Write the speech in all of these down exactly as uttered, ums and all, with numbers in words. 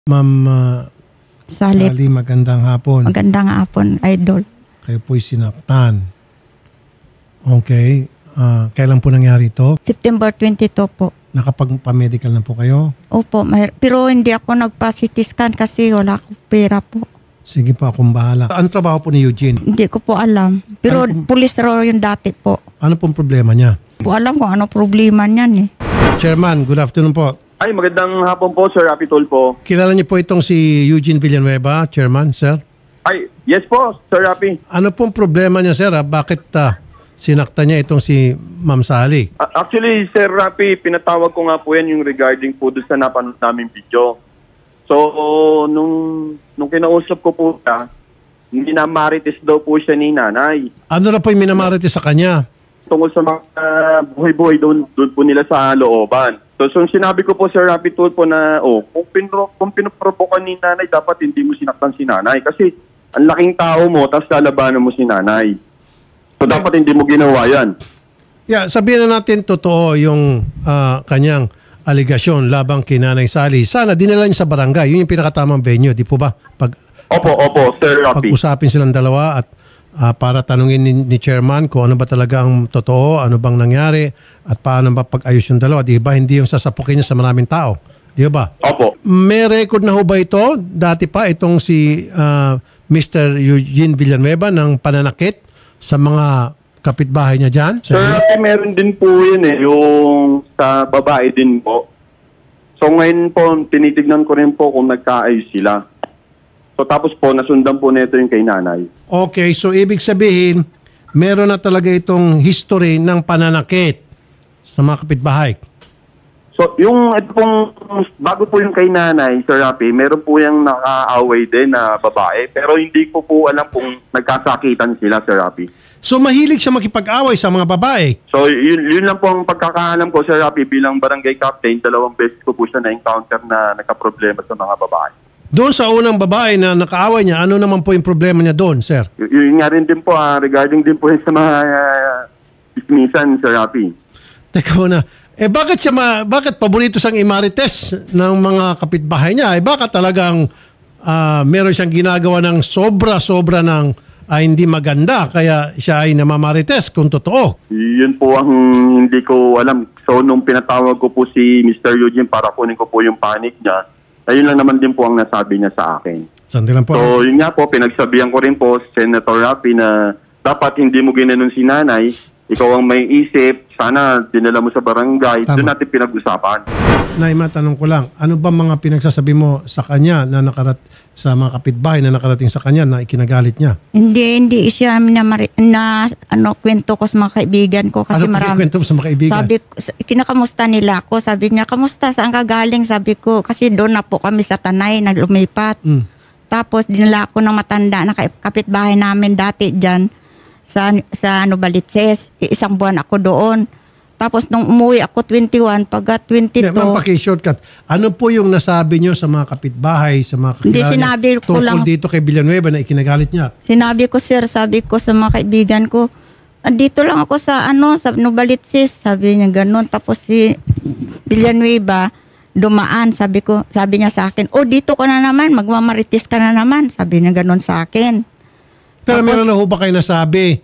Ma'am uh, Salip. Sally, magandang hapon. Magandang hapon, Idol. Kayo po'y sinaktan. Okay. Uh, kailan po nangyari ito? September twenty-two po. Nakapagpa-medical na po kayo? Opo, may, pero hindi ako nagpa-C T scan kasi wala akong pera po. Sige po, akong bahala. Ano trabaho po ni Eugene? Hindi ko po alam. Pero Ano pulis raw yung dati po. Ano pong problema niya? Po alam kung ano problema niyan eh. Chairman, good afternoon po. Ay, magandang hapon po, Sir Rapi Tulfo. Kilala niyo po itong si Eugene Villanueva, Chairman, sir? Ay, yes po, Sir Rapi. Ano pong problema niya, sir? Ah? Bakit uh, sinakta niya itong si Ma'am Sally? Uh, actually, Sir Rapi, pinatawag ko nga po yan yung regarding po doon sa napanood namin video. So, nung, nung kinausap ko po siya, minamarites daw po siya ni nanay. Ano na po yung minamarites sa kanya? Tungkol sa mga uh, buhay-buhay doon, doon po nila sa looban. So, so sinabi ko po, Sir Rapi Tulfo, na oh, kung, pinro, kung pinuprovokan ni nanay, dapat hindi mo sinaktan si nanay. Kasi ang laking tao mo, tapos lalabanan mo si nanay. So, yeah. Dapat hindi mo ginawa yan. Yeah, sabihin na natin totoo yung uh, kanyang aligasyon labang kay Nanay Sally. Sana dinala niya sa barangay. Yun yung pinakatamang venue, di po ba? Pag, opo, opo, Sir Rapi. Pag-usapin silang dalawa at uh, para tanungin ni, ni Chairman kung ano ba talaga ang totoo, ano bang nangyari, at paano ba pag-ayos yung dalawa. Di ba? Hindi yung sasapukin niya sa maraming tao. Di ba? Opo. May record na ho ba ito? Dati pa itong si uh, Mister Eugene Villanueva ng pananakit sa mga kapitbahay niya dyan? Sir Rapi, meron din po yun eh, yung sa babae din po. So ngayon po, tinitignan ko rin po kung nagkaayos sila. So tapos po, nasundan po nito yung kay nanay. Okay, so ibig sabihin, meron na talaga itong history ng pananakit sa mga kapitbahay. So yung ito pong, bago po yung kay nanay, Sir Rapi, meron po yung nakaaway din na babae. Pero hindi ko po alam kung nagkasakitan sila, Sir Rapi. So mahilig siya makipag-away sa mga babae? So yun, yun lang po ang pagkakaalam ko, Sir Rapi, bilang barangay captain, dalawang beses ko po siya na-encounter na nagka-problema sa mga babae. Doon sa unang babae na nakaaway niya, ano naman po yung problema niya doon, sir? Y- yun nga rin din po, ah, regarding din po sa mga uh, dismissan, Sir Rapi. Teka muna, eh bakit siya ma- bakit paborito siyang imarites ng mga kapitbahay niya? Eh baka talagang uh, meron siyang ginagawa ng sobra-sobra ng uh, hindi maganda, kaya siya ay namamarites kung totoo. Yun po ang hindi ko alam. So nung pinatawag ko po si Mister Eugene para kunin ko po yung panic niya, ayun lang naman din po ang nasabi niya sa akin. Sandali lang po. So yun nga po, pinagsabihan ko rin po, Senator Rapi, na dapat hindi mo ginanon si nanay. Ikaw ang may isip, sana dinala mo sa barangay. Tama. Doon natin pinag-usapan. Nay, matanong ko lang, ano ba mga pinagsasabi mo sa kanya na nakarat sa mga kapitbahay na nakarating sa kanya na ikinagalit niya? Hindi, hindi siya na, na ano, kwento ko sa mga kaibigan ko. Kasi ano marami. kwento mo sa mga kaibigan? Sabi, kinakamusta nila ako. Sabi niya, kamusta? Saan ka galing? Sabi ko, kasi doon na po kami sa Tanay, naglumipat. Mm. Tapos dinala ako ng matanda na kapitbahay namin dati dyan sa, sa Novaliches. Isang buwan ako doon. Tapos nung umuwi ako twenty-one, pagka twenty-two... Yeah, ma'am, paki-shortcut. Ano po yung nasabi nyo sa mga kapitbahay, sa mga kakilala Hindi, sinabi niya, ko tungkol lang. dito kay Villanueva na ikinagalit niya? Sinabi ko, sir, sabi ko sa mga kaibigan ko, andito lang ako sa ano, sa Novaliches. Sabi niya ganun. Tapos si Villanueva, dumaan, sabi ko, sabi niya sa akin, oh, dito ka na naman, magmamarites ka na naman. Sabi niya ganun sa akin. Pero Tapos, meron na ho ba kayo nasabi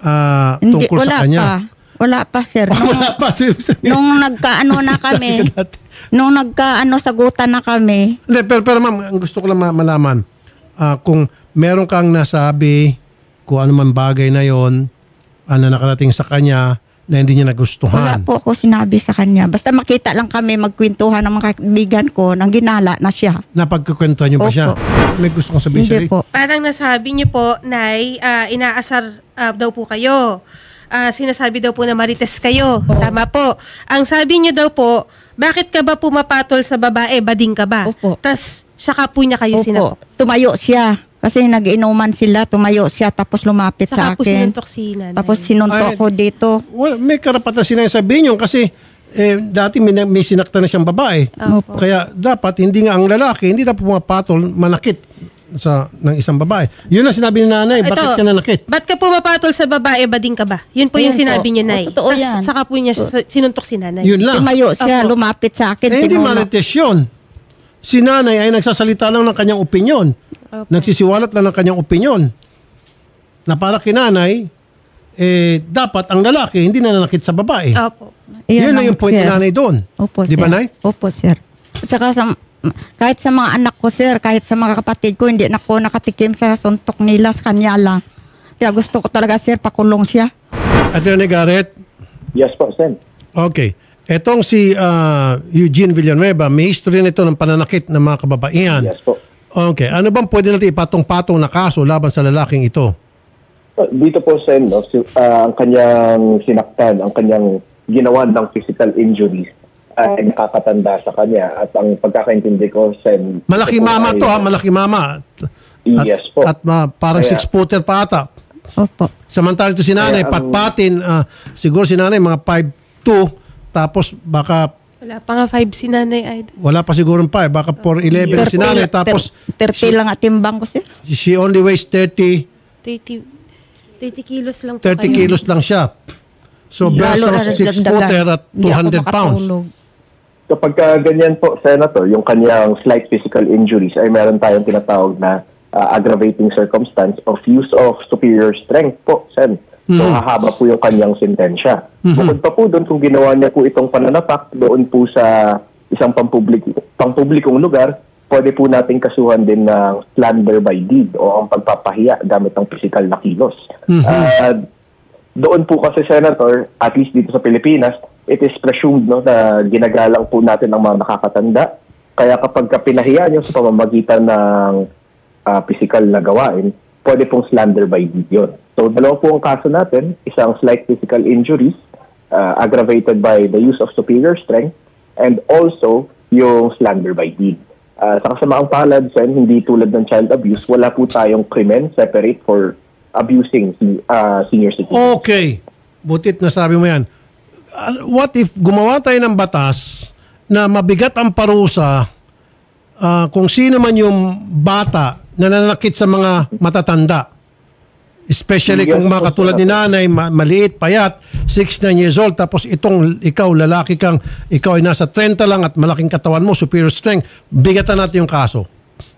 uh, hindi, tungkol wala sa kanya? Pa. Wala pa, sir. Nung, Wala pa. nung nagkaano na kami, nung nagkaano sagutan na kami. Hindi, pero, pero ma'am, ang gusto ko lang malaman, uh, kung meron kang nasabi, kung ano man bagay na yon uh, na nakarating sa kanya, na hindi niya nagustuhan. Wala po ako sinabi sa kanya. Basta makita lang kami magkwentuhan ng mga kaibigan ko nang ginala na siya. Napagkukwentuhan niyo ba Opo. siya? May gusto kong sabihin siya? Hindi po. Parang nasabi niyo po, Nay, uh, inaasar uh, daw po kayo. Uh, sinasabi daw po na marites kayo. Opo. Tama po. Ang sabi niyo daw po, bakit ka ba pumapatol sa babae? Bading ka ba? Opo. Tas, saka po niya kayo Opo. sinapok. Tumayo siya. Kasi nag-inuman sila, tumayo siya tapos lumapit Saka sa po akin. sinuntok si nanay. Tapos sinuntok Ay, ko dito. Well, may karapatan sinasabihin yun kasi eh, dati may, may sinakta na siyang babae. Opo. Kaya dapat hindi nga ang lalaki, hindi dapat pumapatol, manakit sa ng isang babae. Yun ang sinabi ni nanay, Ito, bakit ka nanakit? ba't ka pumapatol sa babae? Bading ka ba? Yun po Ayun yung sinabi po. niyo, Nay. O, totoo Tas, yan. saka po niya siya- sinuntok si nanay. Yun lang. Tumayo siya, Opo. lumapit sa akin. Eh, hindi tinulak. marites yun. si nanay ay nagsasalita lang ng kanyang opinyon. Nagsisiwalat lang ng kanyang opinyon. Na para kay nanay, eh, dapat ang lalaki hindi nananakit sa babae. Opo. Yun na lang, yung point sir. ni nanay doon. Opo, Di ba, sir. nay? Opo, sir. At saka sa, kahit sa mga anak ko, sir, kahit sa mga kapatid ko, hindi na ko nakatikim sa suntok nila sa kanya lang. Kaya gusto ko talaga, sir, pakulong siya. Attorney Garrett? Yes po, Sen. Okay. Etong si uh, Eugene Villanueva, may history nito ng pananakit ng mga kababaihan. Yes po. Okay. Ano bang pwede natin ipatong-patong na kaso laban sa lalaking ito? Dito po, Sen, no, si, uh, ang kanyang sinaktan, ang kanyang ginawa ng physical injuries ay nakakatanda sa kanya. At ang pagkakaintindi ko, Sen... Malaki ito po mama ay- to ha, malaki mama. At, Yes po. At uh, parang Kaya- six-footer pa ata. Opo. Samantala ito si nanay, Kaya ang- patpatin, uh, siguro si nanay mga five two, tapos baka Wala pa nga five si Nanay Aida. wala pa siguro five, baka four eleven si nanay, tapos thirty lang at timbang ko, sir. she only weighs thirty, thirty, thirty kilos lang po thirty kayo. kilos lang siya. So, Lalo versus na six footer at Hindi two ako hundred pounds. makatulog. Kapag ka ganyan po, Senator, yung kanyang slight physical injuries ay meron tayong tinatawag na uh, aggravating circumstance of use of superior strength po, Sen. So, hahaba po yung kanyang sentensya. Bukod pa po doon, kung ginawa niya po itong pananapak doon po sa isang pampublik, pampublikong lugar, pwede po nating kasuhan din ng slander by deed o ang pagpapahiya gamit ng physical na kilos. Uh, doon po kasi, Senator, at least dito sa Pilipinas, it is presumed no, na ginagalang po natin ang mga nakakatanda. Kaya kapag ka pinahiya nyo sa pamamagitan ng uh, physical na gawain, pwede pong slander by deed yun. So, dalawa po ang kaso natin, isang slight physical injuries, uh, aggravated by the use of superior strength, and also yung slander by deed. Uh, sa kasamaang palad, Sen, hindi tulad ng child abuse, wala po tayong krimen separate for abusing uh, senior citizens. Okay. Butit na sabi mo yan. Uh, What if gumawa tayo ng batas na mabigat ang parusa uh, kung sino man yung bata na nananakit sa mga matatanda? Especially Yes, kung mga of course, katulad ni nanay, ma- maliit, payat, six, nine years old, tapos itong ikaw, lalaki kang, ikaw ay nasa thirty lang at malaking katawan mo, superior strength, bigatan natin yung kaso.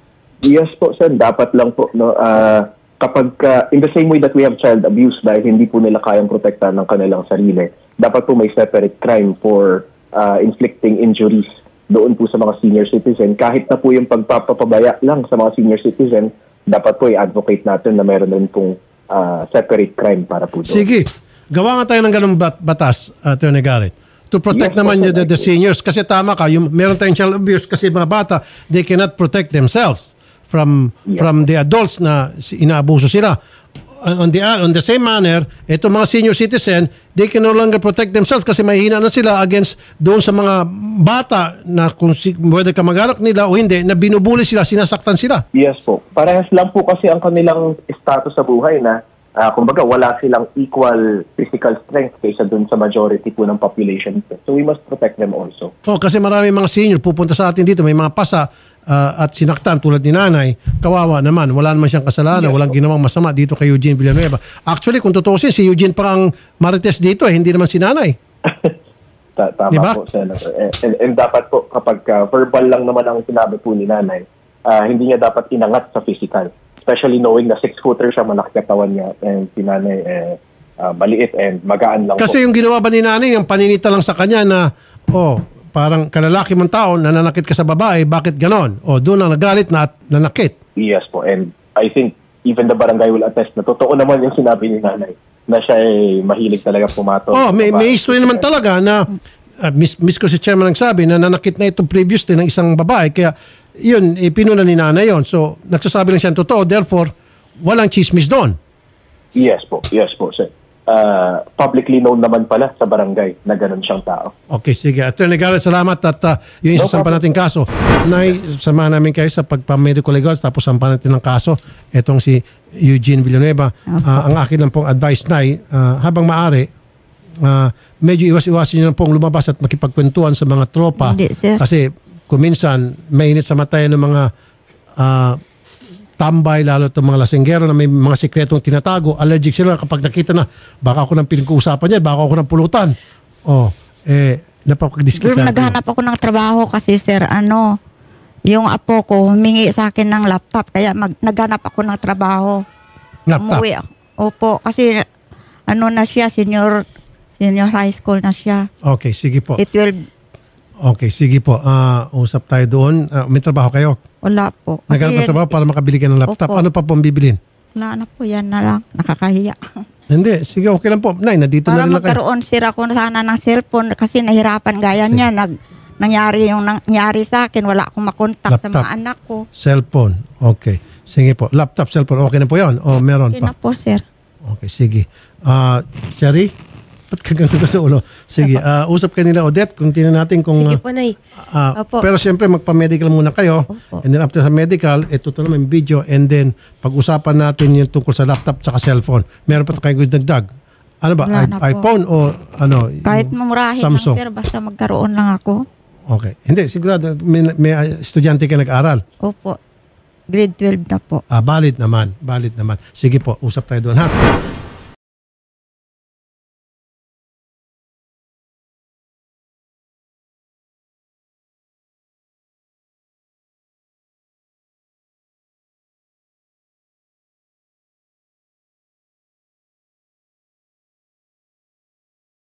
Yes po, sir. Dapat lang po, no, ah, kapag, ah, in the same way that we have child abuse dahil hindi po nila kayang protektahan ng kanilang sarili, dapat po may separate crime for ah, inflicting injuries doon po sa mga senior citizen. Kahit na po yung pagpapabaya lang sa mga senior citizen, dapat po i-advocate natin na meron din pong ah, separate crime para po doon. Sige, gawa nga tayo ng ganung bat- batas, Attorney Garrett, to protect Yes, naman po, yung the, the sir. seniors. Kasi tama ka, yung, meron tayong child abuse kasi mga bata, they cannot protect themselves from Yes. from the adults na si- inaabuso sila. On the on the same manner, itong mga senior citizen, they can no longer protect themselves kasi mahihina na sila against doon sa mga bata na kung si, whether kamag-anak nila o hindi, na binubuli sila, sinasaktan sila. Yes po. Parehas lang po kasi ang kanilang status sa buhay na ah, kumbaga wala silang equal physical strength kaysa dun sa majority po ng population. So we must protect them also. Oh, kasi marami mga senior pupunta sa atin dito, may mga pasa ah, at sinaktan tulad ni nanay. Kawawa naman, wala naman siyang kasalanan, Yes, walang ginawang masama dito kay Eugene Villanueva. Actually, kung tutusin, si Eugene pa ang marites dito eh, hindi naman si nanay. Ta- Tama Diba? po, Senator. And, and, and dapat po, kapag uh, verbal lang naman ang sinabi po ni nanay, ah, hindi niya dapat inangat sa physical. Especially knowing na six-footer siya, malaki katawan niya, and si nanay eh, ah, maliit and magaan lang Kasi po. yung ginawa ba ni nanay, yung paninita lang sa kanya na, oh, parang kalalaki mong tao, nananakit ka sa babae, bakit ganon? O, doon lang nagalit na at nanakit. Yes po. And I think even the barangay will attest na totoo naman yung sinabi ni nanay na siya ay mahilig talaga pumatol. Oh, may, sa may babae. history naman talaga na uh, miss, miss ko si chairman nagsabi na nanakit na ito previously ng isang babae. Kaya yun, eh, pinuna ni nanay yun. So, nagsasabi lang siya ng totoo. Therefore, walang chismis doon. Yes po. Yes po, sir. Uh, publicly known naman pala sa barangay na ganun siyang tao. Okay, sige. Attorney Garrett, salamat at uh, yung isasampan natin kaso. Nay, samahan namin kayo sa pagpa-medical legal tapos sampahan natin ng kaso. Itong si Eugene Villanueva. Uh, ang akin lang pong advice, Nay, uh, habang maaari, uh, medyo iwas-iwasin nyo lang pong lumabas at makipagkwentuhan sa mga tropa. Hindi, sir. Kasi kuminsan, mainit sa mata ng mga uh, tambay, lalo itong mga lasenggero na may mga sikretong tinatago. Allergic sila kapag nakita na, baka ako ng pinag-uusapan niya, baka ako ng pulutan. Oh, eh, napapag-discreet Pero natin. naghanap ako ng trabaho kasi, sir, ano, Yung apo ko, humingi sa akin ng laptop, kaya mag, naghanap ako ng trabaho. Laptop? Umuwi ako. Opo, kasi ano na siya, senior senior high school na siya. Okay, sige po. E twelve, Okay, sige po. Ah, usap tayo doon. Ah, may trabaho kayo? wala po. Naghanap ng trabaho para makabili ka ng laptop. Opo. Ano pa po ang bibilin? Wala na po, yan na lang. Nakakahiya. Hindi, sige, okay lang po. Nay, nandito na Para rin lang kayo. magkaroon sira ko sana ng cellphone kasi nahirapan gaya niya. Nag, nangyari yung nangyari sa akin. Wala akong makontak sa Laptop. mga anak ko. Cellphone. Okay. Sige po. Laptop, cellphone. Okay na po yun? O meron Okay pa? na po, sir. Okay, sige. Ah, Sherry? Ba't ka ganito ka sa ulo? Sige, ah, usap kayo nila, Odette, kung tingnan natin kung... Sige po, Nay. ah, Opo. pero siyempre, magpa-medical muna kayo. Opo. And then after sa medical, ito to naman yung video. And then, pag-usapan natin yung tungkol sa laptop at cellphone. Meron pa kayo dagdag. Ano ba? Wala I- na po. iPhone o ano? Kahit yung mamurahin Samsung? lang, sir, basta magkaroon lang ako. Okay. Hindi, sigurado. May, may ah, estudyante ka nag-aral. Opo. Grade twelve na po. Ah, valid naman. Valid naman. Sige po, usap tayo doon ha.